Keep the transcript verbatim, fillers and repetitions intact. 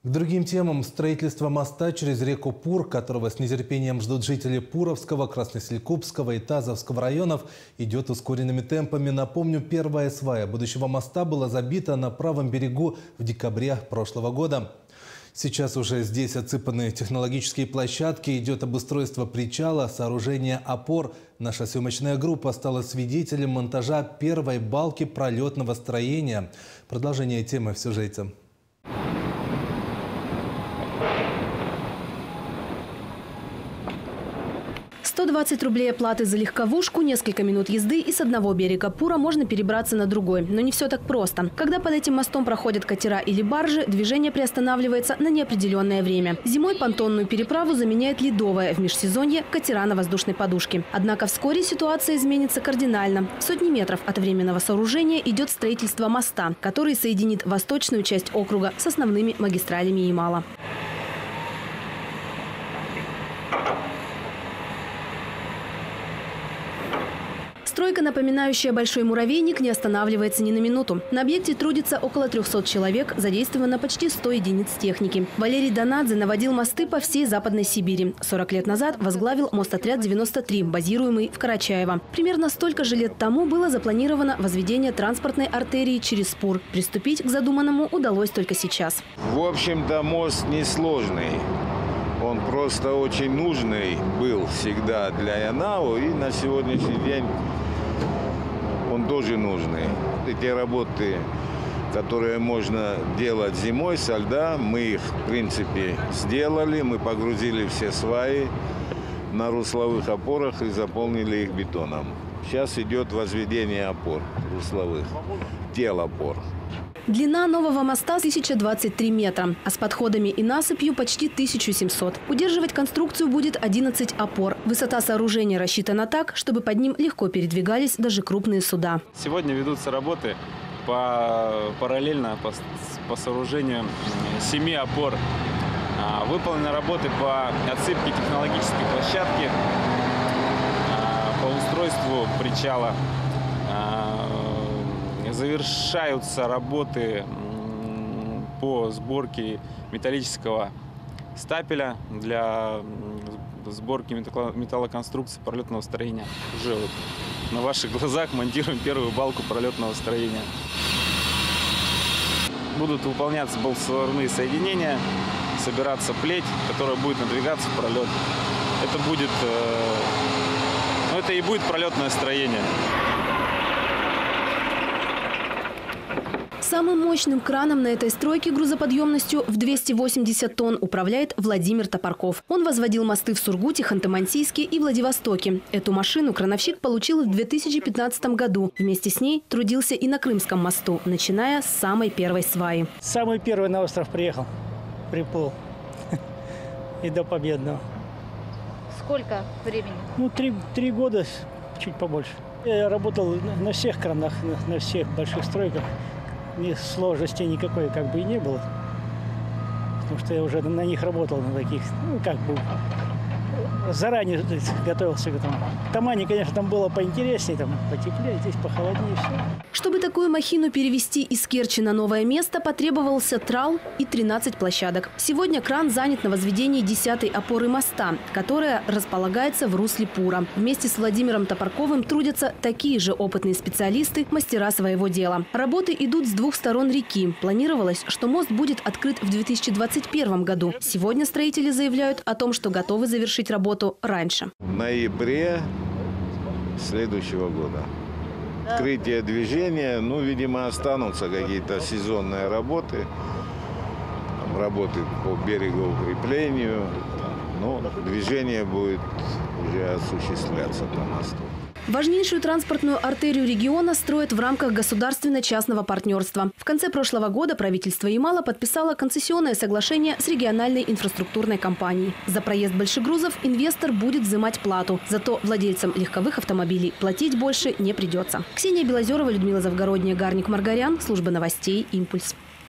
К другим темам. Строительство моста через реку Пур, которого с нетерпением ждут жители Пуровского, Красноселькупского и Тазовского районов, идет ускоренными темпами. Напомню, первая свая будущего моста была забита на правом берегу в декабре прошлого года. Сейчас уже здесь отсыпаны технологические площадки, идет обустройство причала, сооружение опор. Наша съемочная группа стала свидетелем монтажа первой балки пролетного строения. Продолжение темы в сюжете. сто двадцать рублей оплаты за легковушку, несколько минут езды, и с одного берега Пура можно перебраться на другой. Но не все так просто. Когда под этим мостом проходят катера или баржи, движение приостанавливается на неопределенное время. Зимой понтонную переправу заменяет ледовая, в межсезонье – катера на воздушной подушке. Однако вскоре ситуация изменится кардинально. В сотни метров от временного сооружения идет строительство моста, который соединит восточную часть округа с основными магистралями Ямала. Стройка, напоминающая большой муравейник, не останавливается ни на минуту. На объекте трудится около трёхсот человек, задействовано почти сто единиц техники. Валерий Донадзе наводил мосты по всей Западной Сибири. сорок лет назад возглавил мостотряд девяносто три, базируемый в Карачаево. Примерно столько же лет тому было запланировано возведение транспортной артерии через Пур. Приступить к задуманному удалось только сейчас. В общем-то, мост несложный. Он просто очень нужный был всегда для Янау, и на сегодняшний день он тоже нужный. Эти работы, которые можно делать зимой со льда, мы их, в принципе, сделали. Мы погрузили все сваи на русловых опорах и заполнили их бетоном. Сейчас идет возведение опор русловых, тел опор. Длина нового моста тысяча двадцать три метра, а с подходами и насыпью почти тысяча семьсот. Удерживать конструкцию будет одиннадцать опор. Высота сооружения рассчитана так, чтобы под ним легко передвигались даже крупные суда. Сегодня ведутся работы по, параллельно по, по сооружению семи опор. Выполнены работы по отсыпке технологической площадки, по устройству причала. Завершаются работы по сборке металлического стапеля для сборки металлоконструкции пролетного строения. Уже вот на ваших глазах монтируем первую балку пролетного строения. Будут выполняться болтосварные соединения, собираться плеть, которая будет надвигаться в пролет. Это будет, ну, это и будет пролетное строение. Самым мощным краном на этой стройке грузоподъемностью в двести восемьдесят тонн управляет Владимир Топорков. Он возводил мосты в Сургуте, Ханты-Мансийске и Владивостоке. Эту машину крановщик получил в две тысячи пятнадцатом году. Вместе с ней трудился и на Крымском мосту, начиная с самой первой сваи. Самый первый на остров приехал, приплыл. И до Победного. Сколько времени? Ну, три, три года, чуть побольше. Я работал на всех кранах, на, на всех больших стройках. Ни сложности никакой как бы и не было, потому что я уже на них работал, на таких, ну, как бы заранее готовился к этому. В Тамане, конечно, там было поинтереснее, там потеплее, здесь похолоднее все. Чтобы такую махину перевести из Керчи на новое место, потребовался трал и тринадцать площадок. Сегодня кран занят на возведении десятой опоры моста, которая располагается в русле Пура. Вместе с Владимиром Топорковым трудятся такие же опытные специалисты, мастера своего дела. Работы идут с двух сторон реки. Планировалось, что мост будет открыт в две тысячи двадцать первом году. Сегодня строители заявляют о том, что готовы завершить работу раньше. В ноябре следующего года. Открытие движения, ну, видимо, останутся какие-то сезонные работы, там, работы по берегоукреплению, но движение будет уже осуществляться по мосту. Важнейшую транспортную артерию региона строят в рамках государственно-частного партнерства. В конце прошлого года правительство Ямала подписало концессионное соглашение с региональной инфраструктурной компанией. За проезд большегрузов инвестор будет взимать плату. Зато владельцам легковых автомобилей платить больше не придется. Ксения Белозерова, Людмила Завгородняя, Гарник Маргарян. Служба новостей «Импульс».